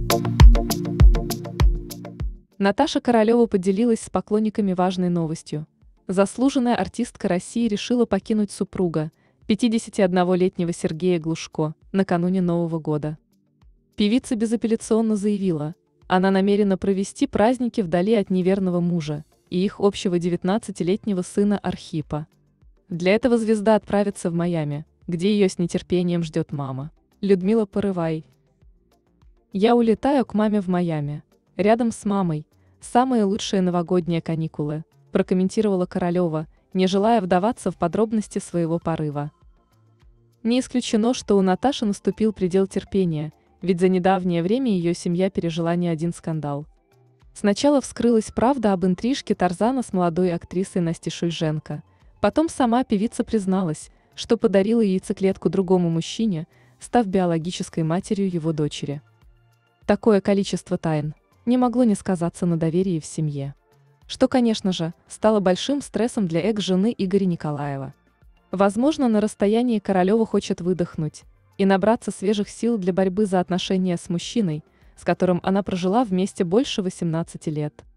Наташа Королева поделилась с поклонниками важной новостью. Заслуженная артистка России решила покинуть супруга, 51-летнего Сергея Глушко, накануне Нового года. Певица безапелляционно заявила, она намерена провести праздники вдали от неверного мужа и их общего 19-летнего сына Архипа. Для этого звезда отправится в Майами, где ее с нетерпением ждет мама, Людмила Порывай. «Я улетаю к маме в Майами. Рядом с мамой. Самые лучшие новогодние каникулы», прокомментировала Королева, не желая вдаваться в подробности своего порыва. Не исключено, что у Наташи наступил предел терпения, ведь за недавнее время ее семья пережила не один скандал. Сначала вскрылась правда об интрижке Тарзана с молодой актрисой Настей Шульженко. Потом сама певица призналась, что подарила яйцеклетку другому мужчине, став биологической матерью его дочери. Такое количество тайн не могло не сказаться на доверии в семье. Что, конечно же, стало большим стрессом для экс-жены Игоря Николаева. Возможно, на расстоянии Королева хочет выдохнуть и набраться свежих сил для борьбы за отношения с мужчиной, с которым она прожила вместе больше 18 лет.